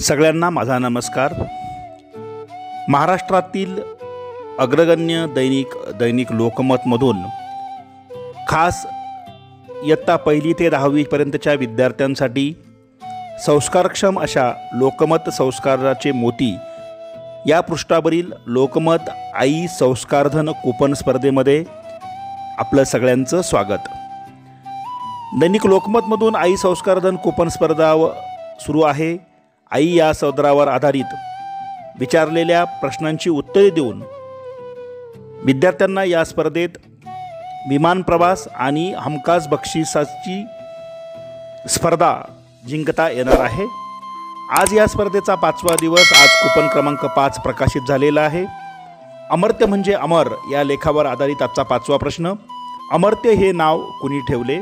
सगळ्यांना माझा नमस्कार। महाराष्ट्रातील अग्रगण्य दैनिक लोकमतमधून खास इयत्ता 1ली ते 10वी पर्यंतच्या विद्यार्थ्यांसाठी संस्कारक्षम अशा लोकमत संस्काराचे मोती या पृष्ठावरील लोकमत आई संस्कारधन कूपन स्पर्धेमध्ये आपलं सगळ्यांचं स्वागत। दैनिक लोकमतमधून आई संस्कारधन कूपन स्पर्धा सुरू आहे। आई या सदरावर आधारित विचारलेल्या प्रश्नांची उत्तरे देऊन विद्यार्थ्यांना या स्पर्धेत विमान प्रवास आणि हमखास बक्षिसाची स्पर्धा जिंकता येणार आहे। आज या स्पर्धेचा 5वा दिवस। आज कूपन क्रमांक 5 प्रकाशित झालेला आहे। अमर्त्य म्हणजे अमर या लेखावर आधारित आजचा 5वा प्रश्न। अमर्त्य हे नाव कुणी ठेवले?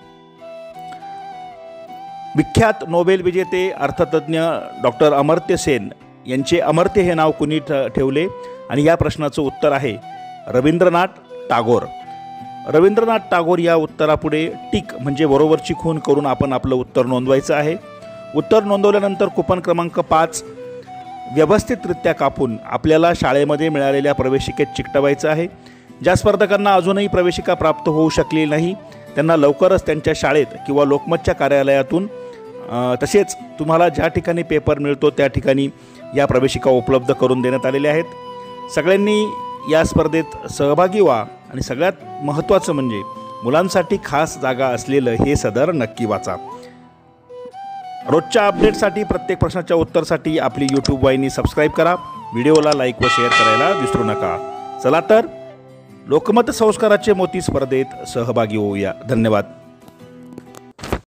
विख्यात नोबेल विजेते अर्थतज्ञ डॉक्टर अमर्त्य सेन यांचे अमर्त्य हे नाव कुणी ठेवले? आणि या प्रश्नाचं उत्तर आहे रवींद्रनाथ टागोर। रवींद्रनाथ टागोर या उत्तरापुढे टिक म्हणजे बरोबरची खूण करून आपण आपलं उत्तर नोंदवायचं आहे। उत्तर नोंदवल्यानंतर कूपन क्रमांक 5 व्यवस्थितरित्या कापून आपल्याला शाळेमध्ये मिळालेल्या प्रवेशिकेत चिकटवायचं आहे। ज्या स्पर्धकांना अजूनही प्रवेशिका प्राप्त होऊ शकली नाही त्यांना लवकरच त्यांच्या शाळेत किंवा लोकमतच्या कार्यालयातून तसेच तुम्हाला ज्या ठिकाणी पेपर मिळतो त्या ठिकाणी या प्रवेशिका उपलब्ध करून देण्यात आलेल्या आहेत। सगळ्यांनी या स्पर्धेत सहभागी व्हा आणि सगळ्यात महत्त्वाचं म्हणजे मुलांसाठी खास जागा असलेलं हे सदर नक्की वाचा। रोजच्या अपडेटसाठी प्रत्येक प्रश्नाच्या उत्तरासाठी आपली YouTube वाहिनी सबस्क्राईब करा। व्हिडिओला लाईक व शेअर करायला विसरू नका। चला तर लोकमत संस्काराचे मोती स्पर्धेत सहभागी होऊया। धन्यवाद।